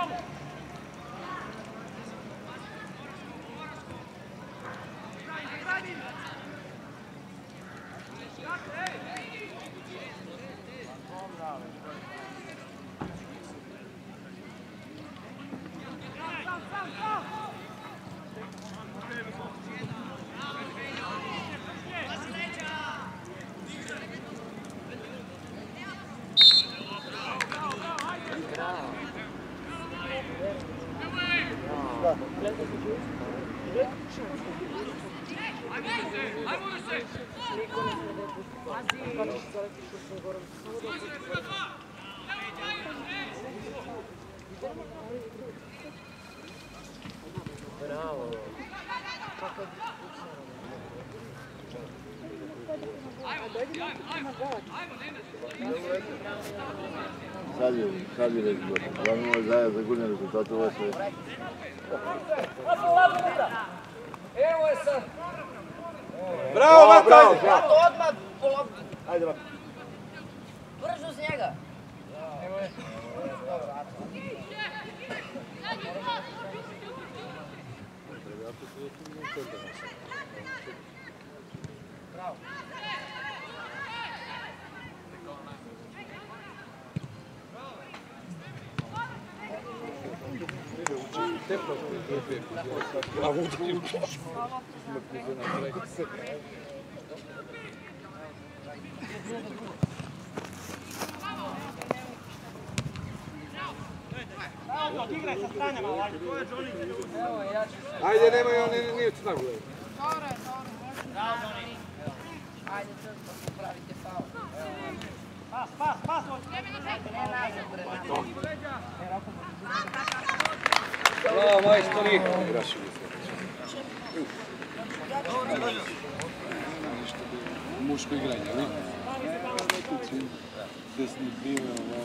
Sad je već bilo. Glavno je zajedno za gurnje rezultate ovo sve. Evo je sad! Bravo, Mato! Mato, odmah po loptu! Ajde, Mato. Brzo uz njega! Evo je. Bravo. Igraj sa stranama, Ajde, nemoj on, nije snagu. Dobro. Ajde, pravite faul. Pas! Ne nazad, bre. Bravo, majstori! Igraš muško igranje, ali? Desni bio,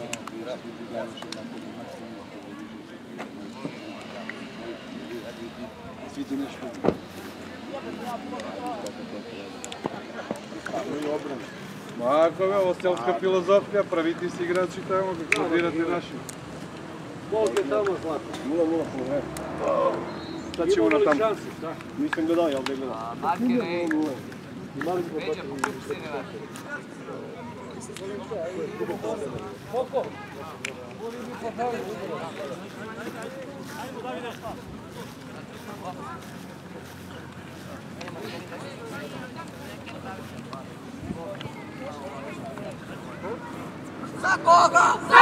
svi ti nešto. Mako je ovo selska filozofija, praviti si igrači tamo, kodirati našim. Koliko je tamo Zlata? 0-0, sad ćemo na tamo. Nisam ga dao, jel da gledam? Marker, ej. Imali smo Peđa, pokupi se ne vrati. Koliko? Za koga?